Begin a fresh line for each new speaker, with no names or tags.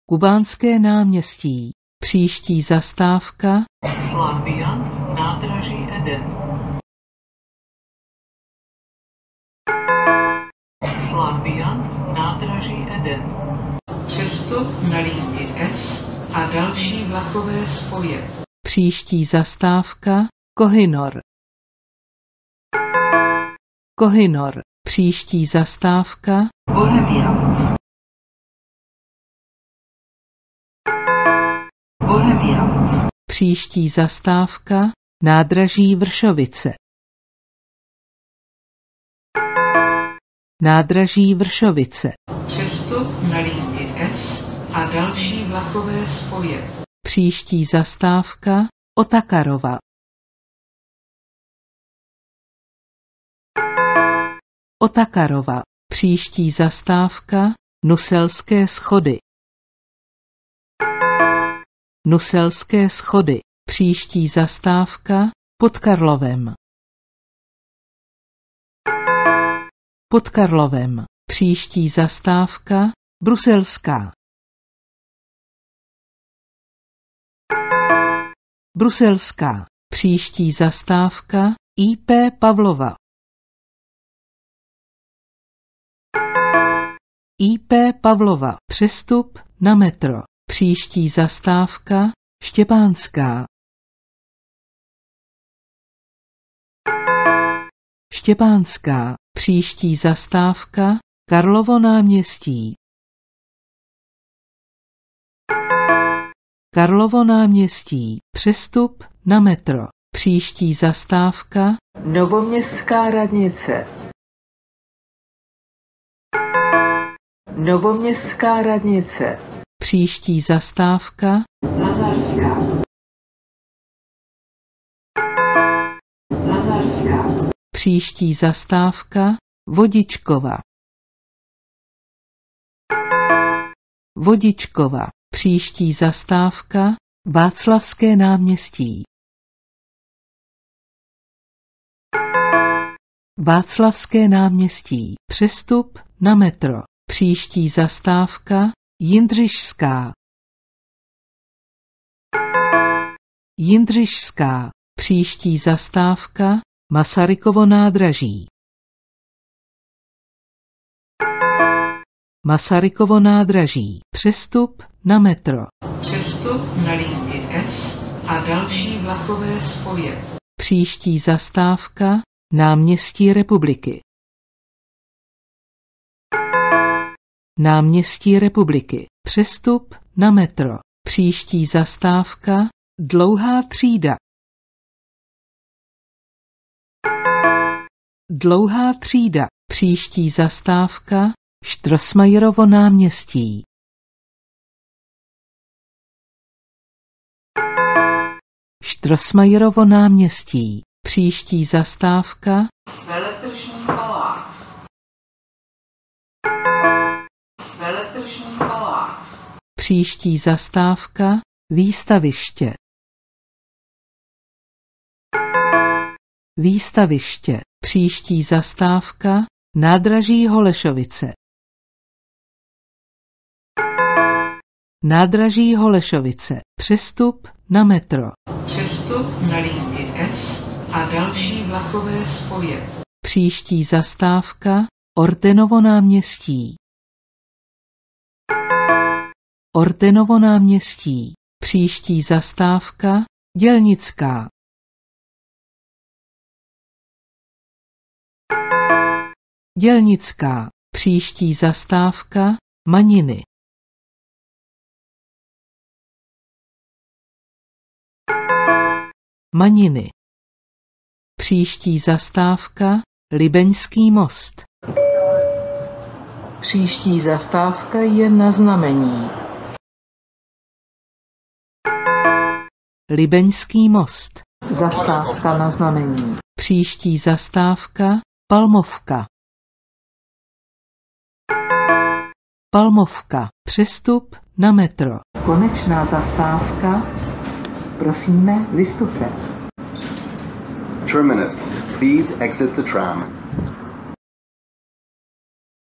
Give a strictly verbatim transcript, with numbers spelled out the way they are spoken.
Kubánské náměstí. Příští zastávka
Slanbian, nádraží Eden. Slanbian, nádraží Eden. Přestup na linii S a další vlakové spoje.
Příští zastávka Kohinor. Kohinor. Příští zastávka
Bohemia. Bohemia.
Příští zastávka nádraží Vršovice. Nádraží Vršovice.
Přestup na linii S a další vlakové spoje.
Příští zastávka Otakarova. Otakarova. Příští zastávka Nuselské schody. Nuselské schody. Příští zastávka Pod Karlovem. Pod Karlovem. Příští zastávka Bruselská. Bruselská. Příští zastávka I P Pavlova. I P Pavlova. Přestup na metro. Příští zastávka Štěpánská. Štěpánská. Příští zastávka Karlovo náměstí. Karlovo náměstí. Přestup na metro. Příští zastávka
Novoměstská radnice. Novoměstská radnice.
Příští zastávka
Lazarská. Lazarská.
Příští zastávka Vodičkova. Vodičkova. Příští zastávka Václavské náměstí. Václavské náměstí. Přestup na metro. Příští zastávka Jindřišská. Jindřišská. Příští zastávka Masarykovo nádraží. Masarykovo nádraží. Přestup na metro.
Přestup na linii S a další vlakové spoje.
Příští zastávka Náměstí Republiky. Náměstí Republiky. Přestup na metro. Příští zastávka Dlouhá třída. Dlouhá třída. Příští zastávka Štrosmajerovo náměstí. Štrosmajerovo náměstí. Příští zastávka
Veletržní palác. Veletržní palác.
Příští zastávka Výstaviště. Výstaviště. Příští zastávka Nádraží Holešovice. Nádraží Holešovice. Přestup na metro.
Přestup na linii S a další vlakové spoje.
Příští zastávka Ortenovo náměstí. Ortenovo náměstí. Příští zastávka Dělnická. Dělnická. Příští zastávka Maniny. Maniny. Příští zastávka Libeňský most.
Příští zastávka je na Znamení.
Libeňský most.
Zastávka na Znamení.
Příští zastávka Palmovka. Palmovka. Přestup na metro.
Konečná zastávka. Prosíme, vystupte.
Terminus. Please exit the tram.